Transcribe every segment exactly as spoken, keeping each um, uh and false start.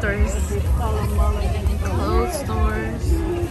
stores. Clothes stores.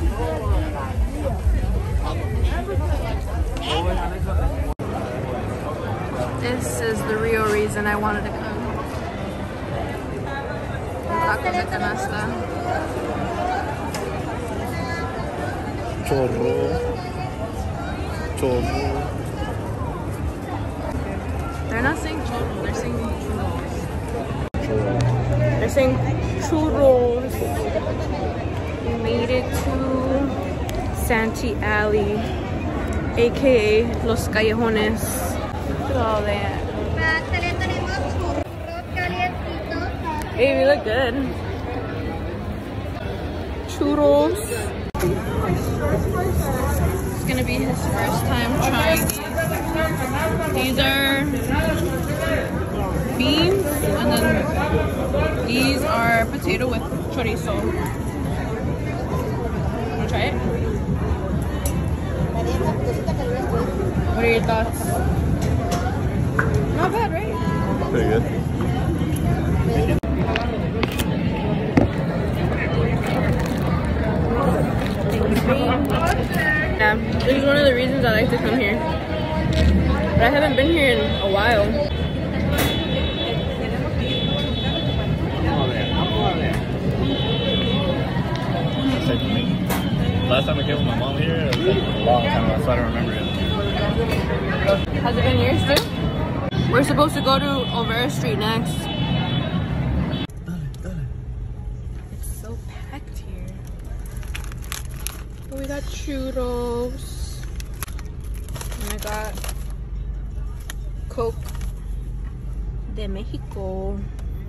This is the real reason I wanted to come. Tacos de canasta. Chorro. Chorro. They're not saying churros, they're saying churros. They're saying churros. We made it to Santee Alley, aka Los Callejones. Look at all that. Hey, we look good. Churros. It's gonna be his first time trying these. These are beans, and then these are potato with chorizo. Wanna try it? What are your thoughts? Not bad, right? Pretty good. Yeah, this is one of the reasons I like to come here. But I haven't been here in a while. Last time I came with my mom here, it was like a long time ago, so I don't remember it. Has it been years too? We're supposed to go to Olvera Street next. It's so packed here. Oh, we got churros. And I got Coke de Mexico.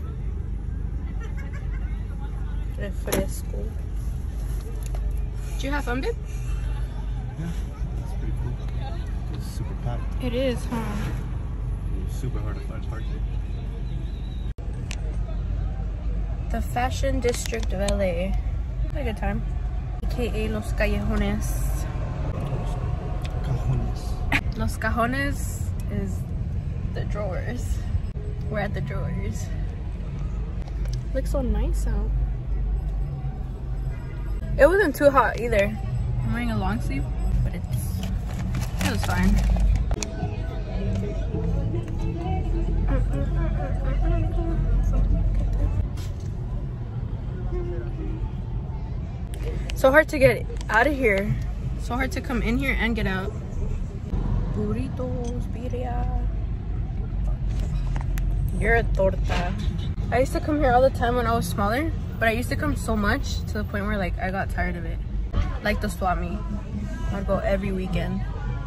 Refresco. Did you have fun, babe? Yeah, it's pretty cool. It's super packed. It is, huh? It's super hard to find parking. The Fashion District of L A. Had a good time. A K A Los Callejones. Cajones. Los Cajones is the drawers. We're at the drawers. Looks so nice out. It wasn't too hot either. I'm wearing a long sleeve, but it's it was fine. So hard to get out of here. So hard to come in here and get out. Burritos, birria. You're a torta. I used to come here all the time when I was smaller, but I used to come so much to the point where like I got tired of it. Like the swap meet. I'd go every weekend.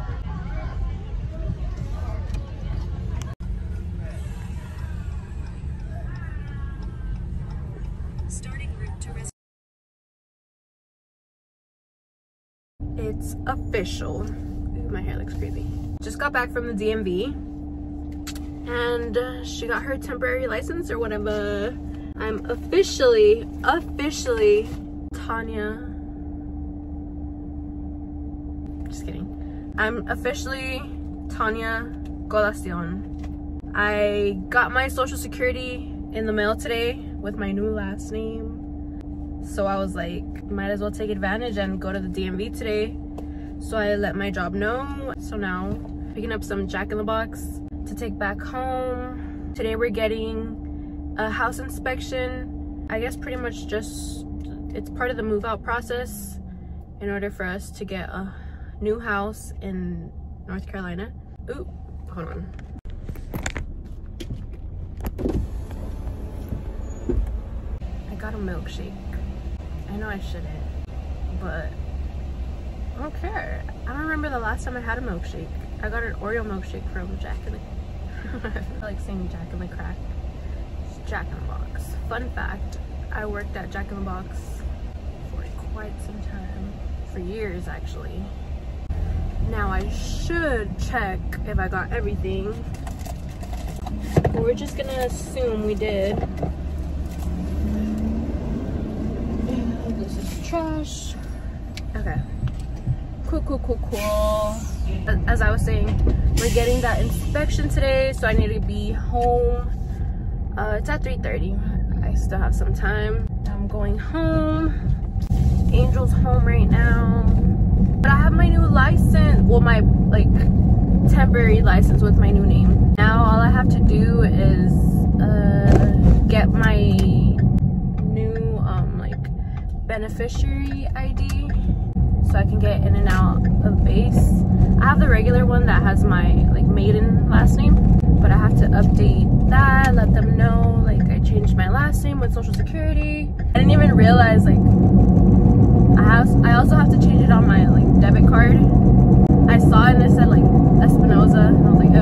It's official. Ooh, my hair looks crazy. Just got back from the D M V and uh, she got her temporary license or whatever. I'm officially, officially Tanya. Just kidding. I'm officially Tanya Colacion. I got my social security in the mail today with my new last name. So I was like, might as well take advantage and go to the D M V today. So I let my job know. So now picking up some Jack in the Box to take back home. Today we're getting a house inspection. I guess pretty much just, it's part of the move out process in order for us to get a new house in North Carolina. Ooh, hold on. I got a milkshake. I know I shouldn't, but I don't care. I don't remember the last time I had a milkshake. I got an Oreo milkshake from Jack in the I feel like saying Jack in the Crack. It's Jack in the Box. Fun fact, I worked at Jack in the Box for quite some time. For years, actually. Now I should check if I got everything. But we're just gonna assume we did. This is trash. Okay. Cool, cool, cool, cool. As I was saying, we're getting that inspection today, so I need to be home. Uh, it's at three thirty. I still have some time. I'm going home. Angel's home right now. But I have my new license. Well, my like temporary license with my new name. Now all I have to do is uh, get my new um, like beneficiary I D so I can get in and out of base. I have the regular one that has my like maiden last name, but I have to update that, let them know like I changed my last name with Social Security. I didn't even realize like I have I also have to change it on my like debit card. I saw it and it said like Espinosa and I was like,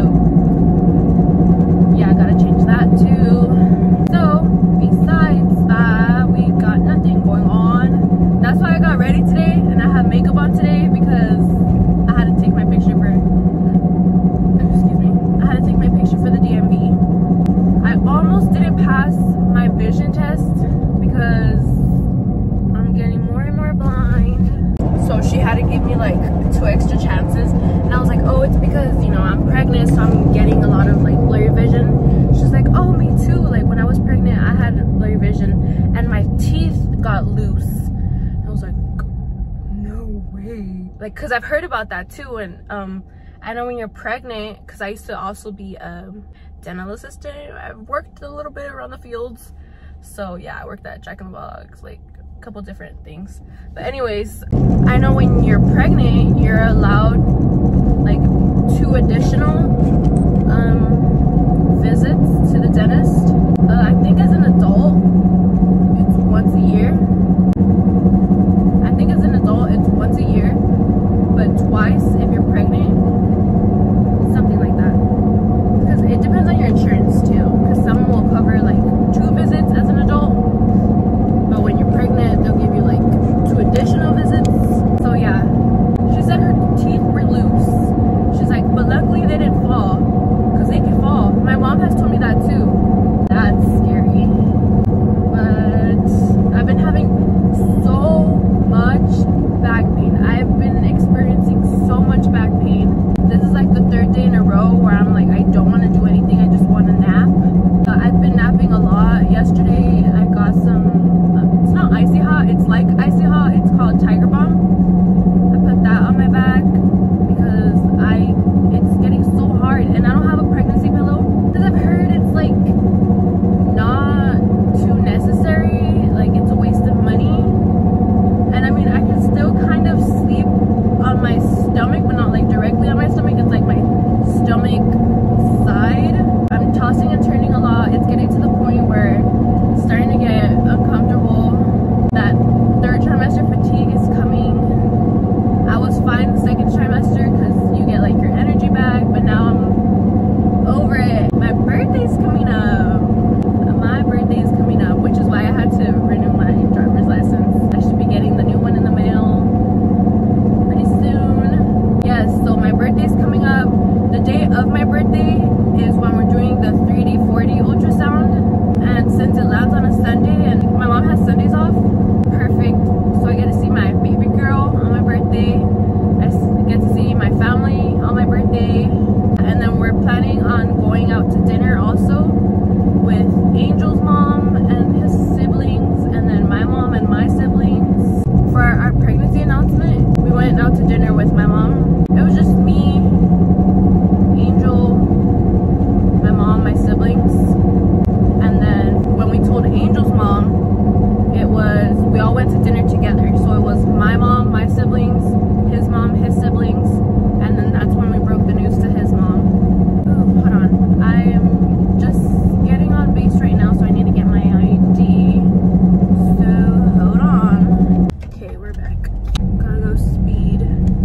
oh yeah, I gotta change that too. So besides that, we got nothing going on. That's why I got ready today and I have makeup on today because I had to take my picture for excuse me I had to take my picture for the D M V. I almost didn't pass my vision test because I'm getting more and more blind. So she had to give me like two extra chances and I was like, oh, it's because, you know, I'm pregnant, so I'm getting a lot of like blurry vision. She's like, oh, me too. Like when I was pregnant, I had blurry vision and my teeth got loose. I was like, no way. Like, cause I've heard about that too. And um, I know when you're pregnant, cause I used to also be a dental assistant. I've worked a little bit around the fields. So yeah, I worked at Jack in the Box, like a couple different things. But anyways, I know when you're pregnant, you're allowed like two additional um, visits to the dentist. Uh, I think as an adult, it's once a year. I think as an adult, it's once a year, but twice if you're pregnant, something like that. Because it depends on your insurance too, because some will cover like two visits as an adult, but when you're pregnant, they'll give you like two additional visits. So yeah, she said her teeth were loose. She's like, but luckily they didn't fall, because they can fall. My mom has told me that too. That's scary. But I've been having so much back pain. I've been experiencing so much back pain. This is like the third day in a row where I'm like, I don't want to do anything. I just want to nap. Uh, I've been napping a lot. Yesterday I got some, uh, it's not icy hot, it's like icy hot. It's called Tiger Balm. I put that on my back because I, it's getting so hard and I don't have a pregnancy pillow. Because I've heard it's like not too necessary, like it's a waste of money. And I mean, I can still kind of sleep on my stomach, but not like directly on my stomach. It's like my stomach side. I'm tossing and turning a lot. It's getting to the point where it's starting to get uncomfortable. That third trimester fatigue is coming. I was fine the second trimester because you get like your energy back, but now I'm over it. My birthday's coming up. My birthday is coming up, which is why I had to renew my driver's license. I should be getting the new one in the mail pretty soon. Yes, so my birthday's coming up. The day of my birthday is when we're doing the three D four D ultrasound, and since it lands on a Sunday and my mom has Sundays off, perfect. So I get to see my baby girl on my birthday. I get to see my family on my birthday, and then we're planning on going out to dinner also with Angel's mom and his siblings, and then my mom and my siblings. For our, our pregnancy announcement, we went out to dinner with my mom. It was just me, Angel, my mom, my siblings, and then when we told Angel's mom, it was, we all went to dinner together. So it was my mom, my siblings, his mom, his siblings, and then that's when we broke the news to his mom. Ooh, hold on, I'm just getting on base right now, so I need to get my I D. So hold on. Okay, we're back. Gotta go speed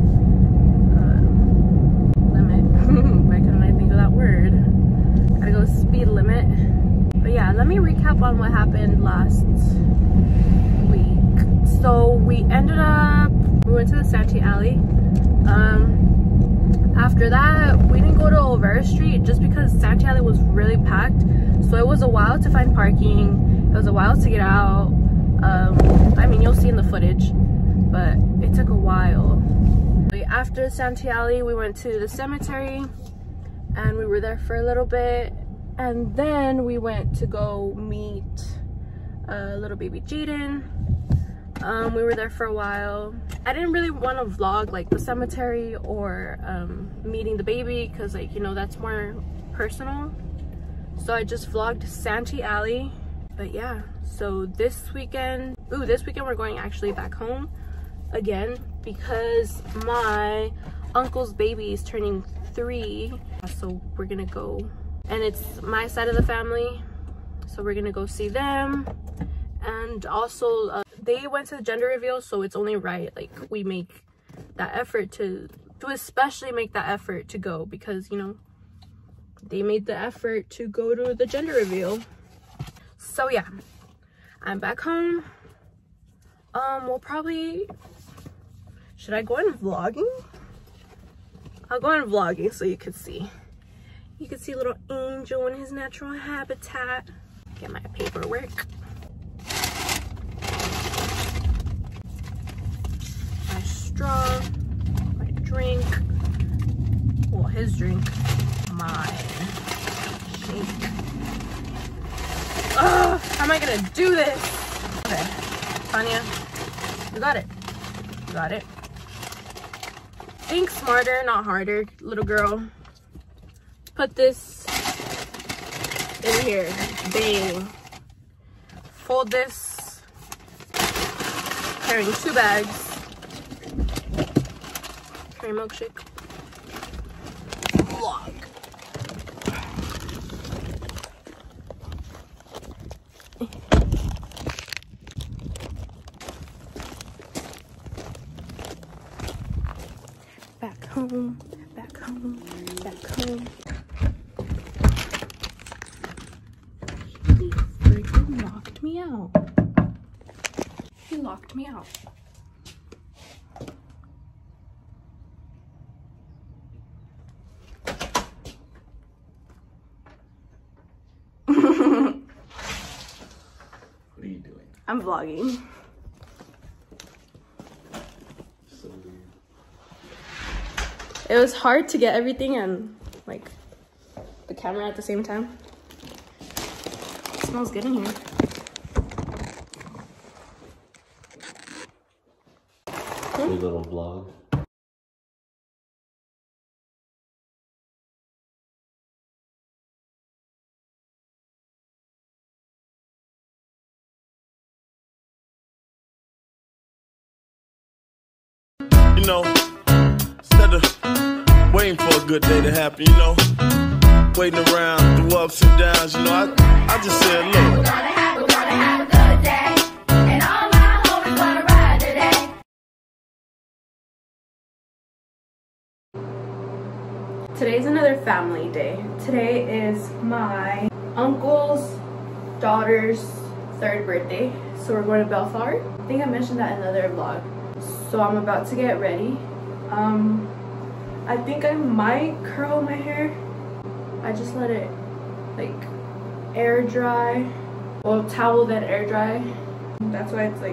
uh, limit. Why couldn't I think of that word? Gotta go speed limit. But yeah, let me recap on what happened last week. So we ended up, we went to the Santee alley. Um, after that, we didn't go to Olvera Street just because Santee alley was really packed. So it was a while to find parking. It was a while to get out. Um, I mean, you'll see in the footage, but it took a while. After Santee alley, we went to the cemetery and we were there for a little bit. And then we went to go meet uh, little baby Jaden. Um, we were there for a while. I didn't really want to vlog like the cemetery or um, meeting the baby because, like, you know, that's more personal. So I just vlogged Santee Alley. But yeah, so this weekend, ooh, this weekend we're going actually back home again because my uncle's baby is turning three. So we're gonna go, and it's my side of the family. So we're gonna go see them. And also, uh, they went to the gender reveal, so it's only right, like, we make that effort to, to especially make that effort to go because, you know, they made the effort to go to the gender reveal. So yeah, I'm back home. Um, we'll probably, should I go in vlogging? I'll go in vlogging so you could see. You can see little Angel in his natural habitat. Get my paperwork. My straw, my drink. Well, his drink. Mine. Shake. Ugh, how am I gonna do this? Okay, Tanya, you got it. You got it. Think smarter, not harder, little girl. Put this in here. Bang. Fold this. Carrying two bags. Carry milkshake. Vlog. Back home, back home, back home. He freaking locked me out. He locked me out. What are you doing? I'm vlogging. So weird. It was hard to get everything and like the camera at the same time. It smells good in here. Your little vlog. You know, instead of waiting for a good day to happen, you know, waiting around through ups and downs, you know, I, I just said, look. We're gonna have, we're gonna have a good day, and all my homies gonna ride today. Today's another family day. Today is my uncle's daughter's third birthday. So we're going to Bellflower. I think I mentioned that in another vlog. So I'm about to get ready. Um, I think I might curl my hair. I just let it like air dry. Well, towel then air dry. That's why it's like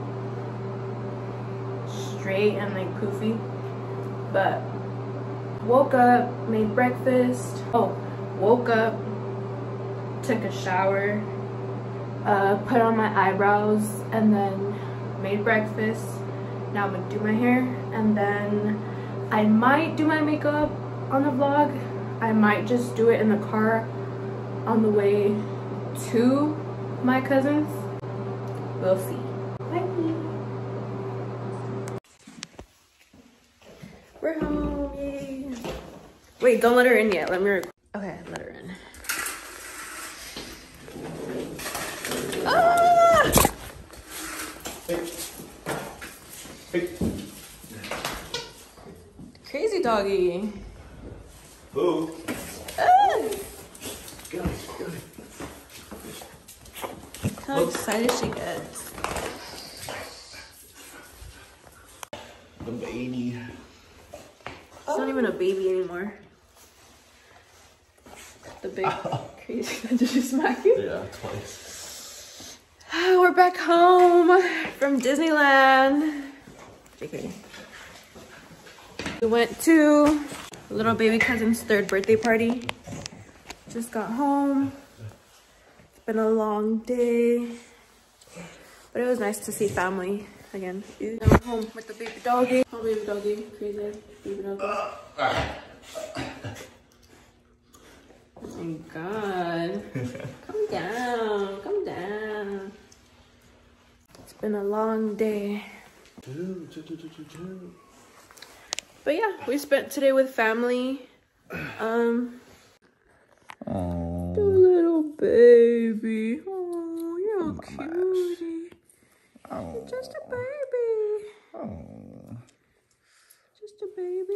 straight and like poofy. But woke up, made breakfast. Oh, woke up, took a shower, uh, put on my eyebrows, and then made breakfast. Now I'm gonna do my hair, and then I might do my makeup on the vlog. I might just do it in the car on the way to my cousin's. We'll see. Bye. We're home, yay. Wait, don't let her in yet. Let me record. Okay, let her in. Ah! Hey. Crazy doggy. Boo. Ah! Got it, got it. How Look. excited she gets. The baby. It's not even a baby anymore. The big Ow. crazy. Did you smack you? Yeah, twice. We're back home from Disneyland. J K. We went to little baby cousin's third birthday party. Just got home. It's been a long day. But it was nice to see family again. Now I'm home with the baby doggy. Oh, baby doggy, crazy baby doggy. Oh my god. Come down, come down. It's been a long day. But yeah, we spent today with family. Um, Oh, the little baby. Oh, you're cutie. oh, Just a baby. oh. Just a baby.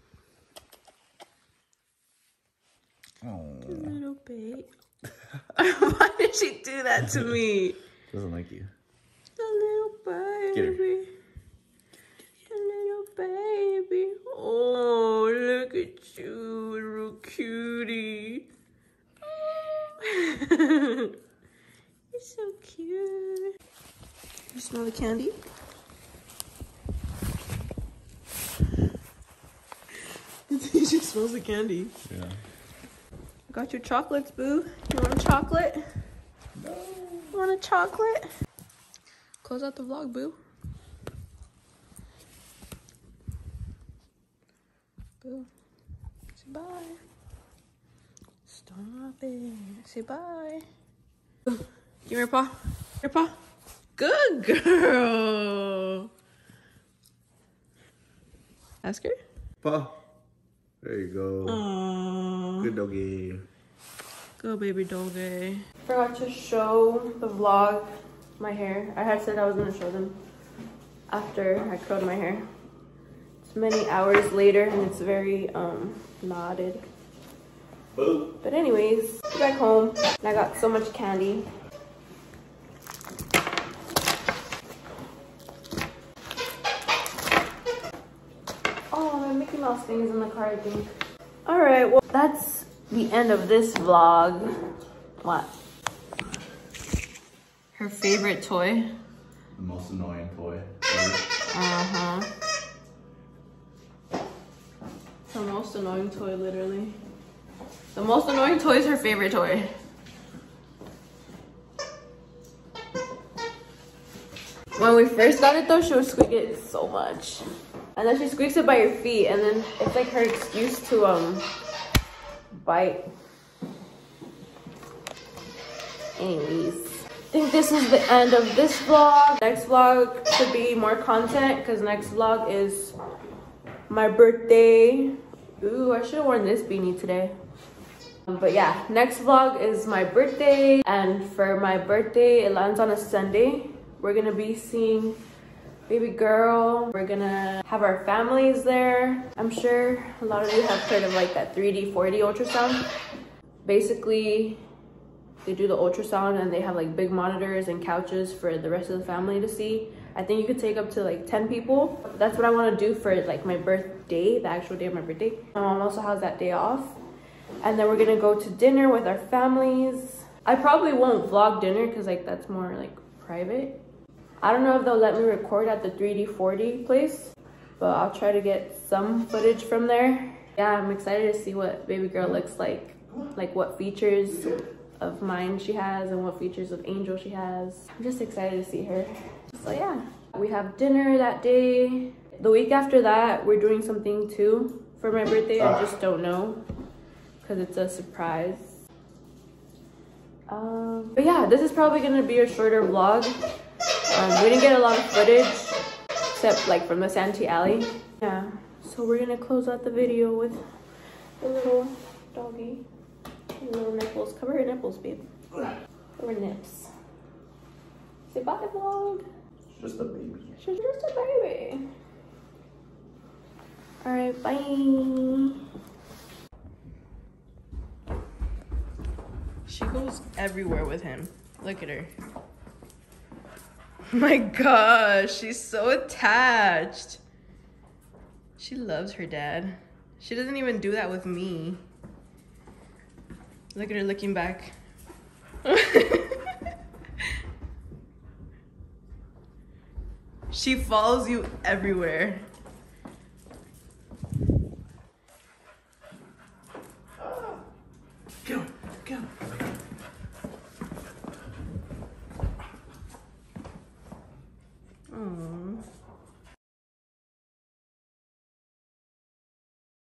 Oh. The little baby. Why did she do that to me? Doesn't like you. The little baby. Get her. The little baby. Oh, look at you, little cutie. You're so cute. You smell the candy? He just smells the candy. Yeah. Got your chocolates, boo. You want a chocolate? No. You want a chocolate? Close out the vlog, boo. Boo. Say bye. Stop it. Say bye. Give me your paw. Your paw. Good girl. Ask her. Pa. There you go. Aww. Good doggy. Go, baby doggy. Forgot to show the vlog my hair. I had said I was gonna show them after I curled my hair. It's many hours later and it's very um knotted. Boo. But anyways, back home and I got so much candy. Oh, my Mickey Mouse thing is in the car, I think. Alright, well that's the end of this vlog. What? Her favorite toy? The most annoying toy. Uh-huh. The most annoying toy, literally. The most annoying toy is her favorite toy. When we first got it though, she would squeak it so much. And then she squeaks it by your feet, and then it's like her excuse to um bite. Anyways, I think this is the end of this vlog. Next vlog should be more content because next vlog is my birthday. Ooh, I should have worn this beanie today. But yeah, next vlog is my birthday, and for my birthday it lands on a Sunday. We're gonna be seeing baby girl. We're gonna have our families there. I'm sure a lot of you have heard of like that three D, four D ultrasound. Basically, they do the ultrasound and they have like big monitors and couches for the rest of the family to see. I think you could take up to like ten people. That's what I want to do for like my birthday, the actual day of my birthday. My mom also has that day off. And then we're gonna go to dinner with our families. I probably won't vlog dinner because like that's more like private. I don't know if they'll let me record at the three D, four D place, but I'll try to get some footage from there. Yeah, I'm excited to see what baby girl looks like. Like what features of mine she has and what features of Angel she has. I'm just excited to see her. So yeah, we have dinner that day. The week after that, we're doing something too for my birthday. I just don't know because it's a surprise. Um, but yeah, this is probably gonna be a shorter vlog. Um, we didn't get a lot of footage except like from the Santee alley. Yeah, so we're gonna close out the video with the little doggy. Little nipples. Cover her nipples, babe. Cover her nips. Say bye, vlog. Just a baby. She's just a baby. Alright, bye. She goes everywhere with him. Look at her. Oh my gosh, she's so attached. She loves her dad. She doesn't even do that with me. Look at her looking back. She follows you everywhere. Go, go.